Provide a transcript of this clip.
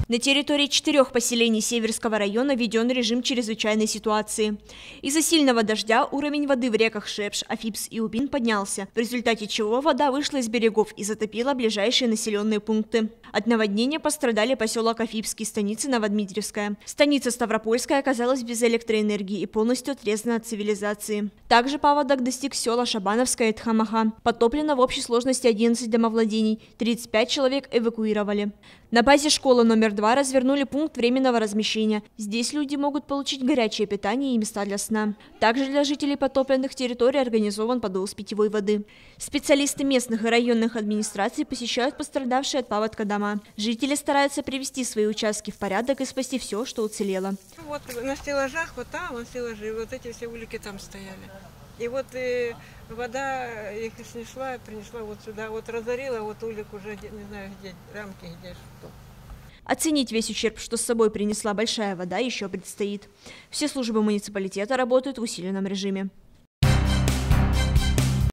На территории 4 поселений Северского района введен режим чрезвычайной ситуации. Из-за сильного дождя уровень воды в реках Шепш, Афипс и Убин поднялся, в результате чего вода вышла из берегов и затопила ближайшие населенные пункты. От наводнения пострадали поселок Афипский, станица Новодмитриевская. Станица Ставропольская оказалась без электроэнергии и полностью отрезана от цивилизации. Также паводок достиг села Шабановская и Тхамаха. Потоплено в общей сложности 11 домовладений, 35 человек эвакуировали. На базе школы номер 2 развернули пункт временного размещения. Здесь люди могут получить горячее питание и места для сна. Также для жителей потопленных территорий организован подвоз питьевой воды. Специалисты местных и районных администраций посещают пострадавшие от паводка дома. Жители стараются привести свои участки в порядок и спасти все, что уцелело. Вот на стеллажах, вот там, вот стеллажи, вот эти все улики там стояли. И вот вода их снесла, принесла вот сюда, вот разорила, вот улик уже, не знаю, где рамки, где что. Оценить весь ущерб, что с собой принесла большая вода, еще предстоит. Все службы муниципалитета работают в усиленном режиме.